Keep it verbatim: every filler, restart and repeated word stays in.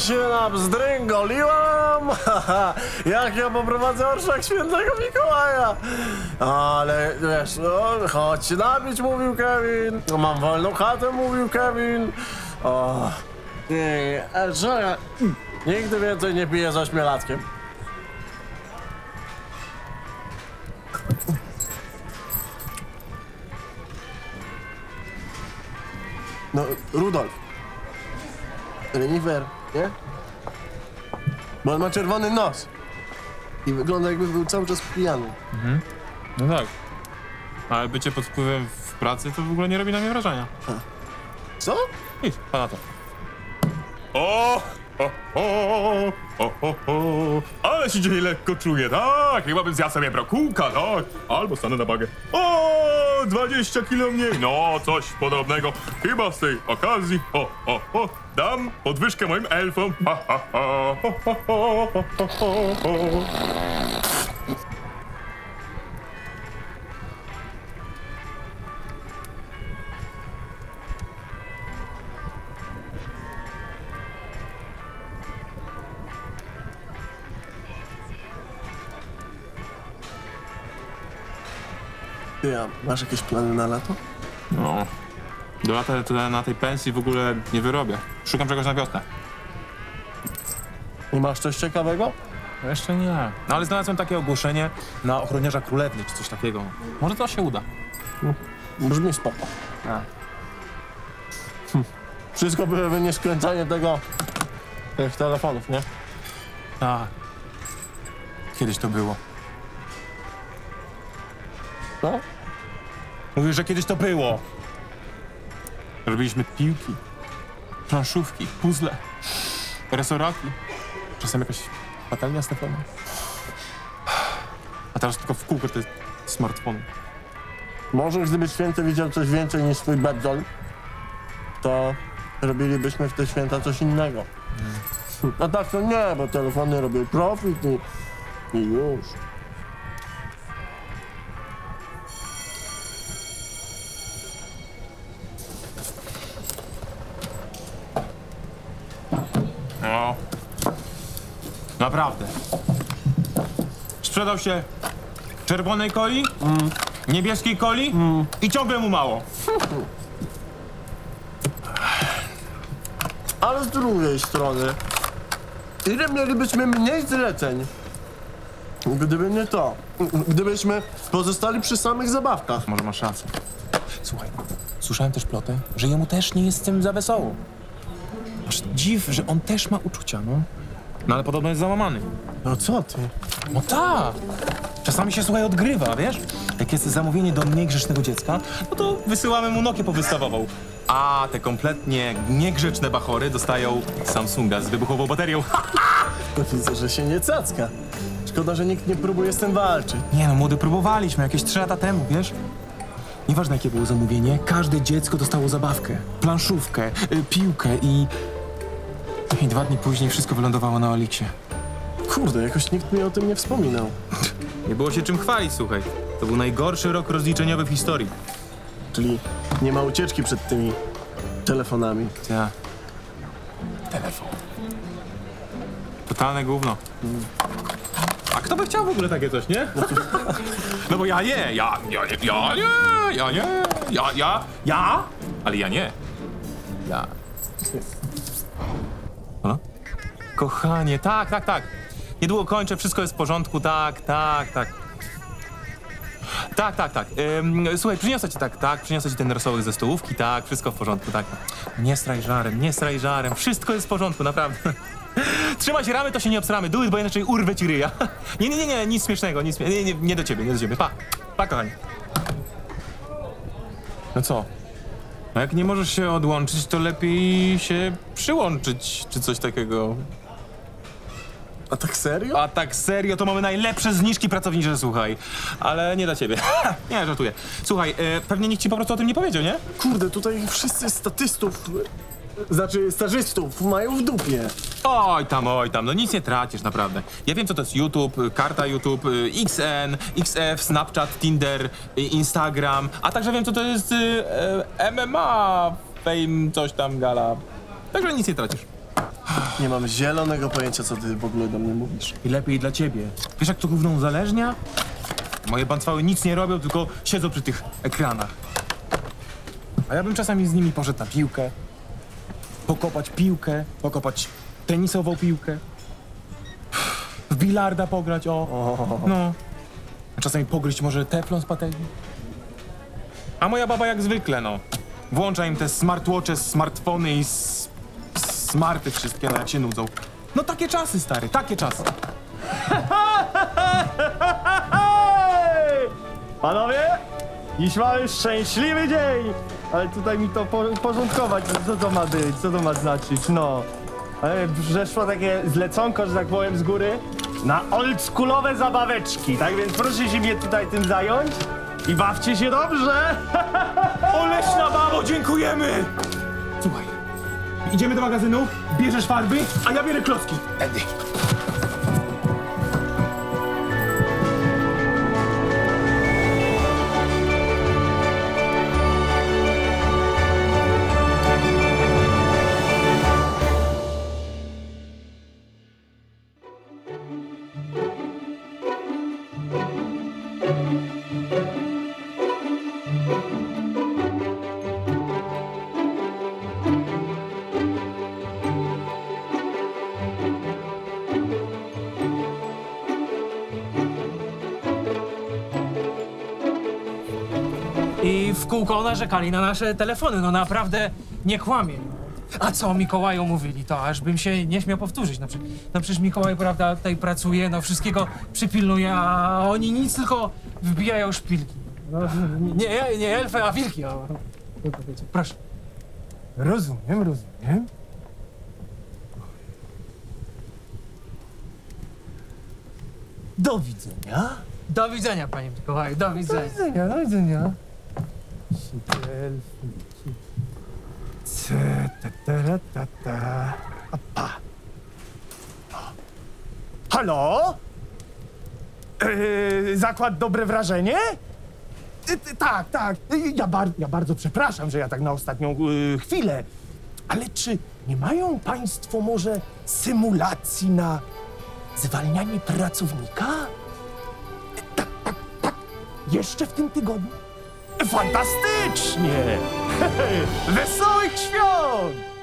się nabzdryngoliłam, jak ja poprowadzę orszak świętego Mikołaja. Ale wiesz, no, chodź się napić, mówił Kevin. Mam wolną chatę, mówił Kevin. O, nie, a co ja? Nigdy więcej nie piję z ośmiolatkiem. No, Rudolf. Renifer, nie? Bo on ma czerwony nos. I wygląda, jakby był cały czas pijany. Mhm. No tak. Ale bycie pod wpływem w pracy to w ogóle nie robi na mnie wrażenia. A. Co? Idź, pana to. O! O, o, o, o, o. Ale się dzisiaj lekko czuję, tak? Chyba bym zjadł sobie brokułka, tak? Albo stanę na bagę. O, dwadzieścia kilo mniej. No, coś podobnego. Chyba z tej okazji. O, o, o. Dam podwyżkę moim elfom. Ha, ha, ha. Ho, ho, ho, ho, ho, ho. Ty, a masz jakieś plany na lato? No. Do lata to na tej pensji w ogóle nie wyrobię. Szukam czegoś na wiosnę. I masz coś ciekawego? No jeszcze nie. No ale znalazłem takie ogłoszenie na ochroniarza królewny czy coś takiego. Może to się uda. No, brzmi spoko. A. Hm. Wszystko byłoby nie skręcanie tego... tych telefonów, nie? Tak. Kiedyś to było. Co? Mówię, że kiedyś to było. Robiliśmy piłki, planszówki, puzzle, resoraki. Czasem jakaś patelnia z teflonem. A teraz tylko w kółko te smartfony. Może gdyby święty widział coś więcej niż swój bedol, to robilibyśmy w te święta coś innego. Hmm. A tak to nie, bo telefony robią profit i, i już. No. Naprawdę. Sprzedał się czerwonej coli, mm. niebieskiej coli mm. i ciągle mu mało. Ale z drugiej strony, ile mielibyśmy mniej zleceń, gdyby nie to, gdybyśmy pozostali przy samych zabawkach. Może masz rację. Słuchaj, słyszałem też plotę, że jemu też nie jest z tym za wesoło. Aż dziw, że on też ma uczucia, no. No ale podobno jest załamany. No co ty? No tak. Czasami się, słuchaj, odgrywa, wiesz? Jak jest zamówienie do mniej grzecznego dziecka, no to wysyłamy mu Nokię powystawową. A te kompletnie niegrzeczne bachory dostają Samsunga z wybuchową baterią. To widzę, że się nie cacka. Szkoda, że nikt nie próbuje z tym walczyć. Nie no, młody, próbowaliśmy jakieś trzy lata temu, wiesz? Nieważne jakie było zamówienie, każde dziecko dostało zabawkę, planszówkę, y, piłkę i... I dwa dni później wszystko wylądowało na Oliksie. Kurde, jakoś nikt mi o tym nie wspominał. Nie było się czym chwalić, słuchaj. To był najgorszy rok rozliczeniowy w historii. Czyli nie ma ucieczki przed tymi telefonami. Ja. Telefon. Totalne gówno. A kto by chciał w ogóle takie coś, nie? No bo ja nie, ja, ja nie, ja nie, ja nie, ja, ja, ja, ale ja nie. Ja. No? Kochanie, tak, tak, tak. Niedługo kończę, wszystko jest w porządku, tak, tak, tak. Tak, tak, tak. Ym, słuchaj, przyniosę ci tak, tak, przyniosę ci ten rosołek ze stołówki, tak, wszystko w porządku, tak. Nie straj żarem, nie straj żarem, wszystko jest w porządku, naprawdę. Trzymaj się ramy, to się nie obsramy, do it, bo inaczej urwę ci ryja. Nie, nie, nie, nie, nic śmiesznego, nic, nie, nie, nie do ciebie, nie do ciebie, pa, pa, kochanie. No co? No jak nie możesz się odłączyć, to lepiej się przyłączyć, czy coś takiego. A tak serio? A tak serio, to mamy najlepsze zniżki pracownicze, słuchaj. Ale nie dla ciebie. Nie, żartuję. Słuchaj, e, pewnie nikt ci po prostu o tym nie powiedział, nie? Kurde, tutaj wszyscy statystów, znaczy stażystów mają w dupie. Oj tam, oj tam, no nic nie tracisz, naprawdę. Ja wiem, co to jest YouTube, karta YouTube, X N, X F, Snapchat, Tinder, Instagram, a także wiem, co to jest e, M M A, Fame, coś tam, gala. Także nic nie tracisz. Nie mam zielonego pojęcia, co ty w ogóle do mnie mówisz. I lepiej dla ciebie. Wiesz, jak to gówno uzależnia? Moje bancwały nic nie robią, tylko siedzą przy tych ekranach. A ja bym czasami z nimi poszedł na piłkę. Pokopać piłkę, pokopać tenisową piłkę. W bilarda pograć, o. No. A czasami pogryźć może teflon z patelni. A moja baba jak zwykle, no. Włącza im te smartwatche, smartfony i s- smarty wszystkie, no jak się nudzą. No takie czasy, stary, takie czasy. Panowie, dziś mamy szczęśliwy dzień, ale tutaj mi to po- porządkować, co to ma być, co to ma znaczyć, no. Ale przeszło takie zleconko, że tak powiem, z góry na oldschoolowe zabaweczki, tak więc proszę się mnie tutaj tym zająć i bawcie się dobrze. Oleśna babo, dziękujemy! Słuchaj, idziemy do magazynu, bierzesz farby, a ja biorę klocki. Tędy. I w kółko narzekali na nasze telefony, no naprawdę nie kłamie. A co Mikołaju mówili, to aż bym się nie śmiał powtórzyć. No, przecież, no przecież Mikołaj, prawda, tutaj pracuje, no wszystkiego przypilnuje, a oni nic, tylko wbijają szpilki. No, nie, nie elfy, a wilki. O, proszę. Rozumiem, rozumiem. Do widzenia. Do widzenia, panie Mikołaju, do Do widzenia. widzenia, do widzenia. Ce, ta, ta, ta, ta. Opa. Halo? Yy, zakład Dobre Wrażenie? Yy, yy, tak, tak. Yy, ja, bar ja bardzo przepraszam, że ja tak na ostatnią yy, chwilę. Ale czy nie mają państwo może symulacji na zwalnianie pracownika? Yy, tak, tak, tak. Jeszcze w tym tygodniu? Fantastycznie! Wesołych świąt!